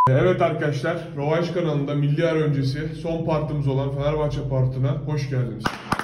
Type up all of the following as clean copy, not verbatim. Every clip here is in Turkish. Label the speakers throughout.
Speaker 1: Evet arkadaşlar, Rövanş kanalında milli ara öncesi son partımız olan Fenerbahçe partına hoş geldiniz.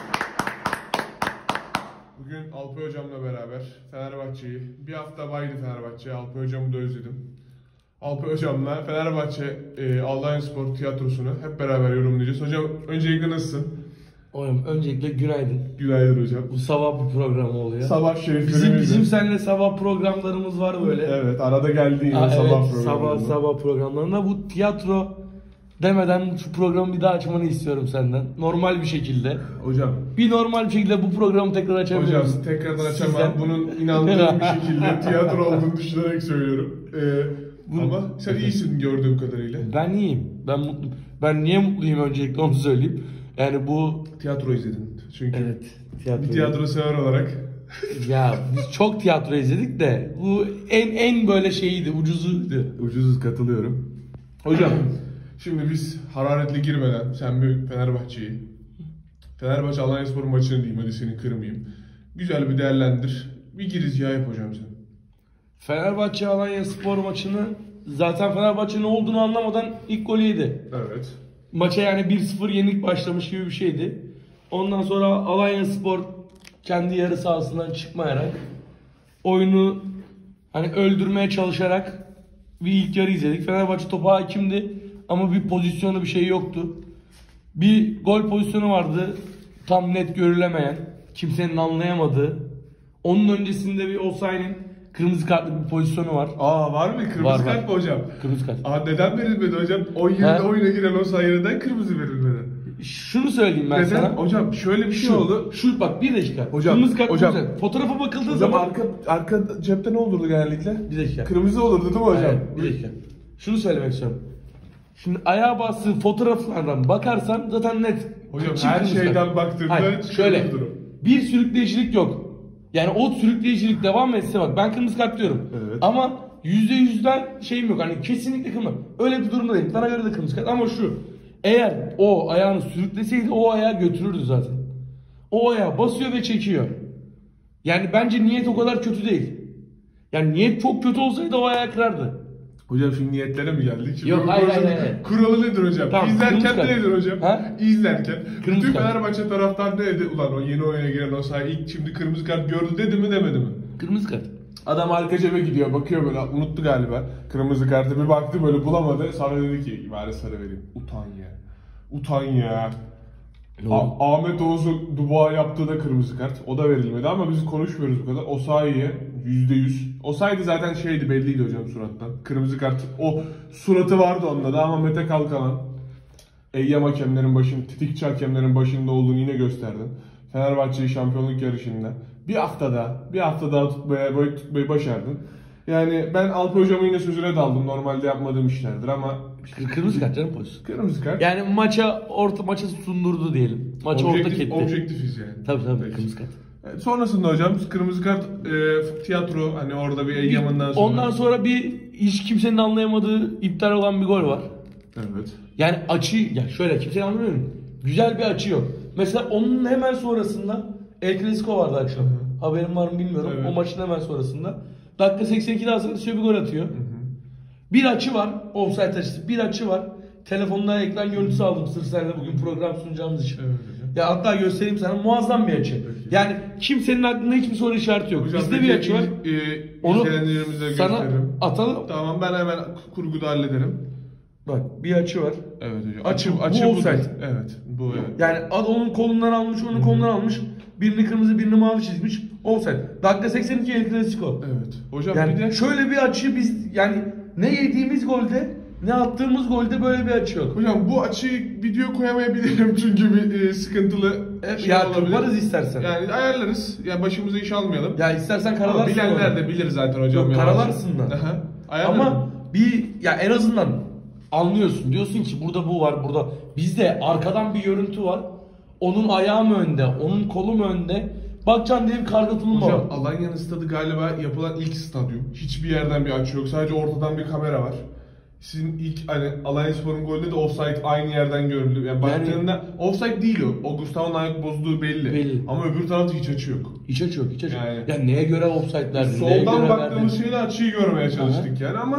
Speaker 1: Bugün Alpay hocamla beraber Fenerbahçe'yi, bir hafta baydı Fenerbahçe, Alpay hocamı da özledim. Alpay hocamla Fenerbahçe Alanyaspor tiyatrosunu hep beraber yorumlayacağız. Hocam öncelikle nasılsın?
Speaker 2: Hocam öncelikle günaydın.
Speaker 1: Günaydın hocam.
Speaker 2: Bu sabah bir programı oluyor.
Speaker 1: Sabah şeriflerimiz.
Speaker 2: Bizim seninle sabah programlarımız var böyle.
Speaker 1: Evet, arada geldi yine sabah programlarında.
Speaker 2: Sabah programlarında. Bu tiyatro demeden şu programı bir daha açmanı istiyorum senden. Normal bir şekilde.
Speaker 1: Hocam.
Speaker 2: Bir normal bir şekilde bu programı tekrar açabilir misin?
Speaker 1: Hocam tekrardan açamam. Bunun inandığım bir şekilde tiyatro olduğunu düşünerek söylüyorum. Ama sen iyisin gördüğüm kadarıyla.
Speaker 2: Ben iyiyim. Ben mutluyum. Ben niye mutluyum öncelikle onu söyleyeyim. Yani bu...
Speaker 1: Tiyatro izledin. Çünkü
Speaker 2: evet,
Speaker 1: bir tiyatro sever olarak.
Speaker 2: Ya biz çok tiyatro izledik de bu en böyle şeyiydi, ucuzuydu.
Speaker 1: Ucuzuz, katılıyorum. Hocam şimdi biz hararetli girmeden sen bir Fenerbahçe Alanyaspor maçını diyeyim, hadi seni kırmayayım. Güzel bir değerlendir. Bir girizgah yap hocam sen.
Speaker 2: Fenerbahçe Alanyaspor maçını zaten Fenerbahçe ne olduğunu anlamadan ilk golü yedi.
Speaker 1: Evet.
Speaker 2: Maça yani 1-0 yenik başlamış gibi bir şeydi. Ondan sonra Alanyaspor kendi yarı sahasından çıkmayarak oyunu hani öldürmeye çalışarak bir ilk yarı izledik. Fenerbahçe topa hakimdi ama bir pozisyonu bir şey yoktu. Bir gol pozisyonu vardı tam net görülemeyen, kimsenin anlayamadığı. Onun öncesinde bir Osayi'nin kırmızı kartlı bir pozisyonu var.
Speaker 1: Var mı? Kırmızı kart mı hocam?
Speaker 2: Kırmızı kart.
Speaker 1: Neden verilmedi hocam? O yerine oyuna giren Osayi neden kırmızı verilmedi?
Speaker 2: Şunu söyleyeyim ben sana.
Speaker 1: Hocam şöyle bir şey oldu.
Speaker 2: Şu bak bir dakika.
Speaker 1: Hocam,
Speaker 2: kırmızı kart
Speaker 1: hocam.
Speaker 2: fotoğrafa bakıldığı
Speaker 1: Hocam
Speaker 2: zaman
Speaker 1: arka cepte ne olurdu genellikle?
Speaker 2: bir dakika.
Speaker 1: Kırmızı olurdu değil mi hocam?
Speaker 2: Evet, bir dakika. Şunu söylemek istiyorum. Şimdi ayağa bastığı fotoğraflardan bakarsan zaten net.
Speaker 1: Hocam
Speaker 2: Çift
Speaker 1: her
Speaker 2: kırmızı
Speaker 1: şeyden
Speaker 2: kart.
Speaker 1: baktığında
Speaker 2: Hayır, şöyle.
Speaker 1: durum.
Speaker 2: Bir sürükleyicilik yok. Yani o sürükleyicilik devam etse bak ben kırmızı kart diyorum.
Speaker 1: Evet.
Speaker 2: Ama %100'den şeyim yok. Hani kesinlikle kırmızı. Öyle bir durumda değil. Bana göre de kırmızı kart ama şu. Eğer o ayağını sürükleseydi o ayağı götürürdü zaten. O ayağı basıyor ve çekiyor. Yani bence niyet o kadar kötü değil. Yani niyet çok kötü olsaydı o ayağı kırardı.
Speaker 1: Hocam şimdi niyetlere mi geldik? Şimdi
Speaker 2: Yok, hayır.
Speaker 1: Kuralı nedir hocam?
Speaker 2: Tamam,
Speaker 1: İzlerken
Speaker 2: kırmızı
Speaker 1: nedir hocam?
Speaker 2: Ha?
Speaker 1: İzlerken.
Speaker 2: Kırmızı
Speaker 1: Bütün
Speaker 2: kart.
Speaker 1: Fenerbahçe taraftar ne dedi? Ulan o yeni oyuna giren Osayi ilk şimdi kırmızı kart gördü dedi mi demedi mi?
Speaker 2: Kırmızı kart.
Speaker 1: Adam arka cebe gidiyor, bakıyor böyle, unuttu galiba kırmızı kartı, bir baktı böyle bulamadı, sonra dedi ki bari sarı vereyim. Utan ya. Ahmet Oğuz'un Dubois'a yaptığı da kırmızı kart, o da verilmedi ama biz konuşmuyoruz bu kadar. Osayi'ye %100. Osayi zaten şeydi, belliydi hocam surattan. Kırmızı kart, o suratı vardı onda da ama Mete Kalkalan, Eyyam hakemlerin başında, titikçi hakemlerin başında olduğunu yine gösterdin. Fenerbahçe'yi şampiyonluk yarışında bir hafta daha tutmayı başardın. Yani ben Alpay hocamın yine sözüne daldım. Normalde yapmadığım işlerdir ama
Speaker 2: Kırmızı kart canım pozisyon.
Speaker 1: kırmızı kart.
Speaker 2: Yani maça sundurdu diyelim. Maçı ortak etti.
Speaker 1: Objektifiz yani.
Speaker 2: Tabii
Speaker 1: Peki.
Speaker 2: kırmızı kart.
Speaker 1: Sonrasında hocam kırmızı kart tiyatro, hani orada bir Eyyam'ından sonra.
Speaker 2: Ondan sonra hiç kimsenin anlayamadığı iptal olan bir gol var.
Speaker 1: Evet.
Speaker 2: Yani ya şöyle kimsenin anlamıyor. Güzel bir açı yok. Mesela onun hemen sonrasında El Clasico vardı akşam. Haberin var mı bilmiyorum.
Speaker 1: Evet.
Speaker 2: O maçın hemen sonrasında. Dakika 82'de Hasan Alisio bir gol atıyor. Bir açı var. Offside açısı. Bir açı var. Telefondan ekran görüntüsü aldım sırf seninle bugün program sunacağımız için.
Speaker 1: Evet hocam.
Speaker 2: Ya hatta göstereyim sana, muazzam bir açı.
Speaker 1: Peki.
Speaker 2: Yani kimsenin aklında hiçbir soru işareti yok.
Speaker 1: Hocam,
Speaker 2: Bizde bir açı var.
Speaker 1: Onu
Speaker 2: Onu sana
Speaker 1: gösteririm.
Speaker 2: atalım.
Speaker 1: Tamam, ben hemen kurguda hallederim.
Speaker 2: Bak bir açı var.
Speaker 1: Evet hocam.
Speaker 2: Açı bu offside.
Speaker 1: Evet. Bu evet.
Speaker 2: Yani onun kolundan almış, onun kolundan almış. Birini kırmızı, birini mavi çizmiş. Offside. Dakika 82 El Clasico.
Speaker 1: Evet. Hocam
Speaker 2: Yani
Speaker 1: bir de
Speaker 2: şöyle bir açı biz yani ne yediğimiz golde ne attığımız golde böyle bir açı yok.
Speaker 1: hocam bu açıyı video koyamayabilirim çünkü bir sıkıntılı
Speaker 2: Ya
Speaker 1: olabilir.
Speaker 2: yaparız istersen.
Speaker 1: Yani ayarlarız. Yani başımıza iş almayalım.
Speaker 2: Ya istersen
Speaker 1: Ama
Speaker 2: karalarsın.
Speaker 1: bilenler
Speaker 2: onu.
Speaker 1: de bilir zaten hocam.
Speaker 2: Yok,
Speaker 1: ya.
Speaker 2: karalarsın da.
Speaker 1: Aha. Ayarlarım.
Speaker 2: Ama ya en azından anlıyorsun. Diyorsun ki burada bu var, burada. Bizde arkadan bir görüntü var. Onun ayağı mı önde, onun kolu mu önde? Bakacaksın diye bir karga tulumba var.
Speaker 1: Hocam Alanya'nın stadı galiba yapılan ilk stadyum. Hiçbir yerden bir açı yok. Sadece ortadan bir kamera var. Sizin ilk hani Alanyaspor'un golünde de offside aynı yerden görüldü. Yani baktığında offside değil o. O Gustavo'nun ayak bozduğu belli. Ama öbür tarafta hiç açı yok.
Speaker 2: Hiç açı yok, hiç açı yok.
Speaker 1: Yani-
Speaker 2: Ya neye göre offside'ler?
Speaker 1: Soldan baktığımız şeyle açıyı görmeye çalıştık yani ama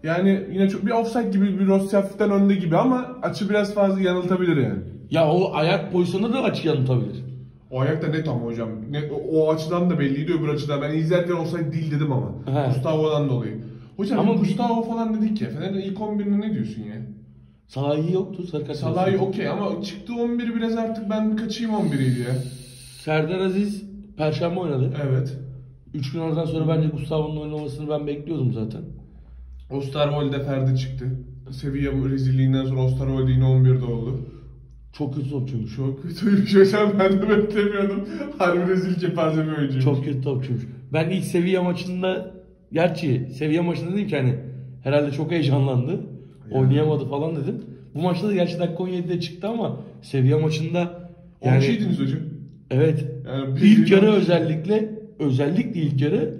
Speaker 1: yani yine çok bir offside gibi, bir Rossi hafiften önde gibi ama açı biraz fazla yanıltabilir yani.
Speaker 2: Ya o ayak pozisyonunda da açı yanıltabilir.
Speaker 1: O ayakta net ama hocam. O açıdan da belliydi, öbür açıdan. Ben izlerken offside değil dedim ama.
Speaker 2: He.
Speaker 1: Gustavo'dan dolayı. Hocam
Speaker 2: Ama
Speaker 1: Gustavo falan dedik ya. Fener'in ilk 11'ine ne diyorsun ya?
Speaker 2: Salah'ı yoktu. Sarı kart
Speaker 1: Salah'ı
Speaker 2: yoktu.
Speaker 1: okey ama çıktı 11 biraz artık ben kaçayım 11'iydi ya.
Speaker 2: Serdar Aziz Perşembe oynadı.
Speaker 1: Evet.
Speaker 2: 3 gün oradan sonra bence Gustavo'nun oynamasını ben bekliyordum zaten.
Speaker 1: Osterwolde Ferdi çıktı. Sevilla rezilliğinden sonra Osterwolde yine 11'de oldu.
Speaker 2: Çok kötü topçuymuş.
Speaker 1: Çok kötüymüş hocam, ben de beklemiyordum. Harbi rezil kepaze bir oyuncuymuş.
Speaker 2: Çok kötü topçuymuş. Ben ilk Sevilla maçında, gerçi Sevilla maçında dedim ki hani herhalde çok heyecanlandı. Oynayamadı falan dedim. Bu maçta da gerçi dakika 17'de çıktı ama Sevilla maçında
Speaker 1: Yani... 12'ydiniz hocam.
Speaker 2: Evet.
Speaker 1: Yani
Speaker 2: İlk yarı özellikle ilk yarı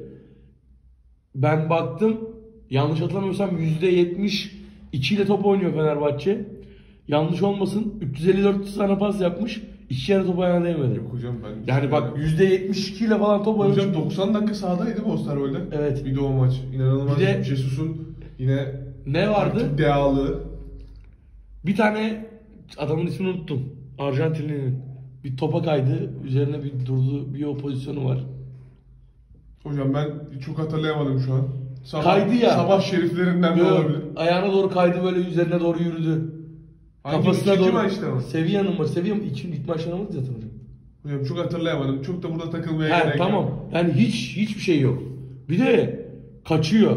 Speaker 2: ben baktım, yanlış hatırlamıyorsam %72 ile top oynuyor Fenerbahçe. Yanlış olmasın, 354 tane pas yapmış. 2 yarı top ayağına değmedi.
Speaker 1: Yok hocam ben...
Speaker 2: Yani bak %72 ile falan top oynamış.
Speaker 1: Hocam 90 dakika sahadaydı mı Osterwolde?
Speaker 2: Evet.
Speaker 1: Bir de o maç. İnanılmaz.
Speaker 2: Bir de-
Speaker 1: Jesus'un yine...
Speaker 2: Ne vardı?
Speaker 1: Dealı.
Speaker 2: Bir tane adamın ismini unuttum. Arjantinli'nin. Bir topa kaydı. Üzerine bir durdu. Bir o pozisyonu var.
Speaker 1: Hocam ben çok hatırlayamadım şu an.
Speaker 2: Kaydı ya.
Speaker 1: Sabah şeriflerinden de
Speaker 2: Yo,
Speaker 1: olabilir.
Speaker 2: ayağına doğru kaydı, böyle üzerine doğru yürüdü.
Speaker 1: Hangi
Speaker 2: Kafasına
Speaker 1: ikinci
Speaker 2: doğru.
Speaker 1: maçta mı?
Speaker 2: Sevilla'nın maçı. Sevilla ilk maçlarına mı zaten hocam?
Speaker 1: Hocam çok hatırlayamadım. Çok da burada takılmaya
Speaker 2: He,
Speaker 1: gerek
Speaker 2: tamam.
Speaker 1: yok.
Speaker 2: Yani hiçbir şey yok. Bir de kaçıyor.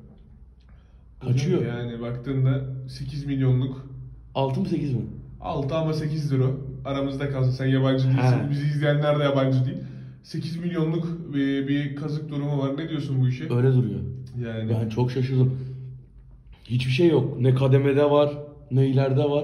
Speaker 2: Kaçıyor.
Speaker 1: Yani baktığında 8 milyonluk
Speaker 2: 6 mı 8 mi?
Speaker 1: 6 ama 8 lira. Aramızda kalsın. Sen yabancı değilsin.
Speaker 2: He.
Speaker 1: Bizi izleyenler de yabancı değil. 8 milyonluk bir kazık durumu var. Ne diyorsun bu işe?
Speaker 2: Öyle duruyor.
Speaker 1: Yani
Speaker 2: Ben çok şaşırdım. Hiçbir şey yok. Ne kademede var, ne ileride var.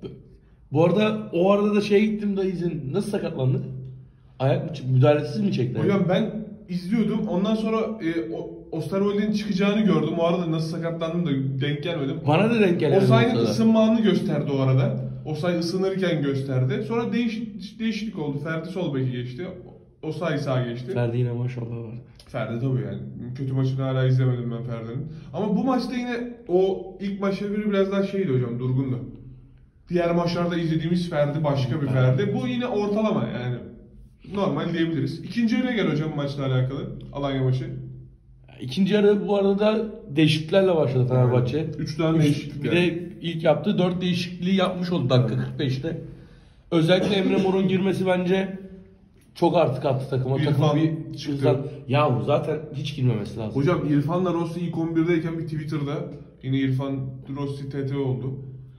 Speaker 2: Bu arada o arada da şeye gittim da izin. Nasıl sakatlandı? Ayak mı müdahalesiz mi çekti?
Speaker 1: hocam ben izliyordum. Ondan sonra Osterwolde'nin çıkacağını gördüm. O arada nasıl sakatlandım da denk gelmedim.
Speaker 2: Bana da denk geldi.
Speaker 1: Osayi'nin ısınma anını gösterdi o arada. Osayi ısınırken gösterdi. Sonra değişiklik oldu. Ferdi sol beki geçti. Osayi sağ geçti.
Speaker 2: Ferdi yine maşallah var.
Speaker 1: Ferdi tabii yani. Kötü maçını hala izlemedim ben Ferdi'nin. Ama bu maçta yine o ilk maçlara göre biraz daha şeydi hocam, durgundu. Diğer maçlarda izlediğimiz Ferdi başka bir Ferdi. Bu yine ortalama yani. Normal diyebiliriz. İkinci yarıya gel hocam maçla alakalı. Alanya maçı.
Speaker 2: İkinci yarı bu arada değişikliklerle başladı Fenerbahçe.
Speaker 1: 3 tane değişiklik.
Speaker 2: Bir de ilk yaptığı 4 değişikliği yapmış oldu dakika 45'te. Özellikle Emre Mor'un girmesi bence çok artık attı takıma.
Speaker 1: İrfan
Speaker 2: Takım bir
Speaker 1: çıktı.
Speaker 2: hızlan. Ya bu zaten hiç girmemesi lazım.
Speaker 1: Hocam İrfan'la Rossi ilk 11'deyken bir Twitter'da yine İrfan Rossi TT oldu.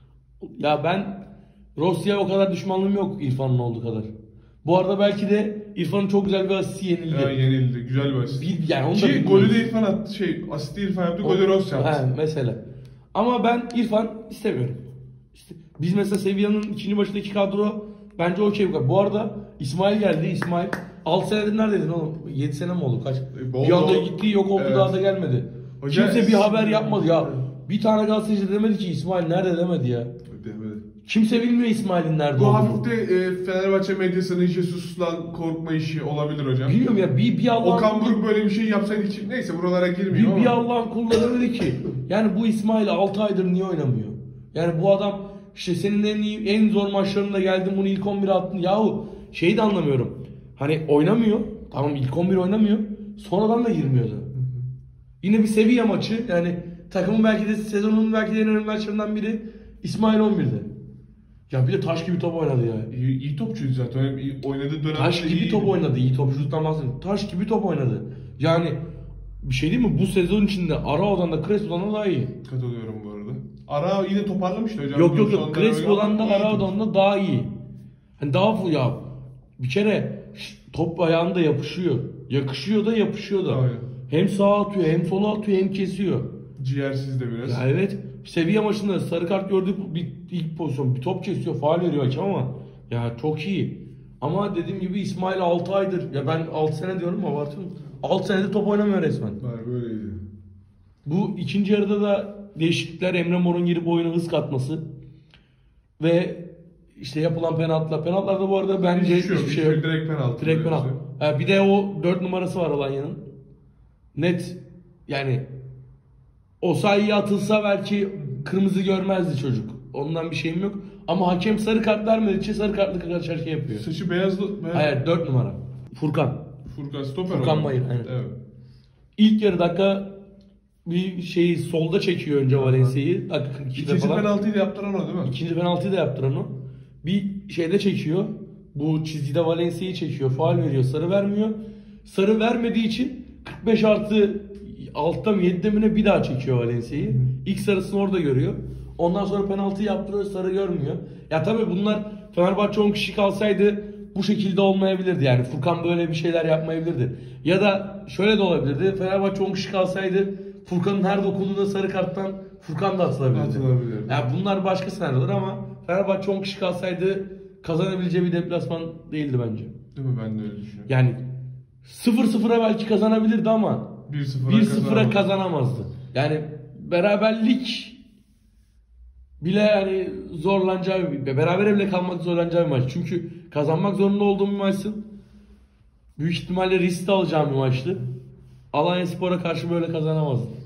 Speaker 2: Ya ben Rossi'ye o kadar düşmanlığım yok İrfan'ın olduğu kadar. Bu arada belki de İrfan'ın çok güzel bir asisti yenildi.
Speaker 1: Yani yenildi. Güzel bir asist.
Speaker 2: Yani onu da
Speaker 1: Ki
Speaker 2: bilmiyorum.
Speaker 1: golü de İrfan attı. Asisti İrfan yaptı. Golü Rossi yaptı.
Speaker 2: He, mesela. Ama ben İrfan istemiyorum. İşte biz mesela Sevilla'nın ikinci başındaki kadro bence okey. Bu arada İsmail geldi. İsmail 6 senedir neredeydin oğlum? 7 sene mi oldu? Kaç?
Speaker 1: Oldu.
Speaker 2: Bir anda gitti, yok oldu,
Speaker 1: Evet.
Speaker 2: daha da gelmedi.
Speaker 1: Hoca-
Speaker 2: Kimse bir haber yapmadı ya. Bir tane gazeteci demedi ki İsmail nerede demedi ya.
Speaker 1: Demedi.
Speaker 2: Kimse bilmiyor İsmail'in nerede
Speaker 1: Bu
Speaker 2: olduğunu.
Speaker 1: hafif de Fenerbahçe medyasının Jesus'tan korkma işi olabilir hocam.
Speaker 2: Bilmiyorum ya, bir
Speaker 1: Okan
Speaker 2: Allah'ın
Speaker 1: Buruk böyle bir şey yapsaydı ki neyse buralara girmiyor
Speaker 2: bir
Speaker 1: ama.
Speaker 2: Allah'ın kulu demedi ki. Yani bu İsmail 6 aydır niye oynamıyor? Yani bu adam işte senin en zor maçlarında geldin bunu ilk 11'e attın. Yahu şeyi de anlamıyorum. Hani oynamıyor. Tamam, ilk 11 oynamıyor. Sonradan da girmiyordu. Yine bir Sevilla maçı. Yani takımın belki de sezonun belki de en önemli maçlarından biri İsmail 11'de. Ya bir de taş gibi top oynadı ya.
Speaker 1: İyi topçuydu zaten. Oynadığı dönemde
Speaker 2: Taş gibi
Speaker 1: iyiydi.
Speaker 2: top oynadı. İyi topçuluktan bahsediyorum. Taş gibi top oynadı. Yani bir şey değil mi? Bu sezon içinde Arao'dan da Crespo'dan da daha iyi.
Speaker 1: Katılıyorum bu arada. Ara yine toparlamıştı hocam.
Speaker 2: Yok.
Speaker 1: Sonunda
Speaker 2: Crespo'dan da
Speaker 1: öyle ama
Speaker 2: Arao'dan da daha iyi. Hani daha full ya. Bir kere top ayağında yapışıyor. Yakışıyor da yapışıyor da.
Speaker 1: Aynen.
Speaker 2: Hem sağa atıyor, hem sola atıyor, hem kesiyor.
Speaker 1: ciğersiz de biraz.
Speaker 2: Ya evet. Sevilla maçında sarı kart gördük, bir ilk pozisyon bir top kesiyor, faul veriyor hakem ama ya çok iyi. Ama dediğim gibi İsmail 6 aydır, ya ben 6 sene diyorum ama abartıyorum. 6 senedir top oynamıyor resmen.
Speaker 1: Var böyleydi.
Speaker 2: Bu ikinci yarıda da değişiklikler, Emre Mor'un girip oyuna hız katması ve işte yapılan penaltılar. Penaltılarda bu arada bence hiçbir şey yok.
Speaker 1: Direkt penaltı.
Speaker 2: Direkt
Speaker 1: burası.
Speaker 2: penaltı. Ha, bir de o 4 numarası var Alanya'nın. Net yani O sayıya atılsa belki kırmızı görmezdi çocuk. Ondan bir şeyim yok. Ama hakem sarı kart vermediği için sarı kartlı karşı şey yapıyor.
Speaker 1: Saçı beyazlı.
Speaker 2: Hayır 4 numara. Furkan.
Speaker 1: Furkan stoper.
Speaker 2: Furkan Bayır, aynen.
Speaker 1: Evet.
Speaker 2: İlk yarı dakika bir şeyi solda çekiyor önce Valencia'yı. Dakika 42'de
Speaker 1: İkinci
Speaker 2: falan.
Speaker 1: penaltıyı da yaptıran o değil mi?
Speaker 2: İkinci penaltıyı da yaptıran o. Bir şeyde çekiyor. Bu çizgide Valencia'yı çekiyor. Faul veriyor. Sarı vermiyor. Sarı vermediği için 45 artı altta mı 7'de mi ne bir daha çekiyor Valencia'yı. İlk sarısını orada görüyor. Ondan sonra penaltı yaptırıyor. Sarı görmüyor. Ya tabii bunlar Fenerbahçe 10 kişi kalsaydı bu şekilde olmayabilirdi. Yani Furkan böyle bir şeyler yapmayabilirdi. Ya da şöyle de olabilirdi. Fenerbahçe 10 kişi kalsaydı Furkan'ın her dokunduğunda sarı karttan Furkan da atılabilirdi.
Speaker 1: Atılabilirdi.
Speaker 2: Yani bunlar başka senaryolar ama Fenerbahçe 10 kişi kalsaydı kazanabileceği bir deplasman değildi bence.
Speaker 1: Değil mi? Ben de öyle düşünüyorum.
Speaker 2: Yani 0-0'a belki kazanabilirdi ama 1-0'a kazanamazdı. Yani beraberlik bile yani zorlanacağı bir, berabere bile kalmak zorlanacağı bir maç. Çünkü kazanmak zorunda olduğum bir maçsın. Büyük ihtimalle risk alacağım bir maçtı. Alanyaspor'a karşı böyle kazanamazdım.